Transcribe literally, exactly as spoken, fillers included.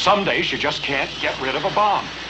Some days you just can't get rid of a bomb.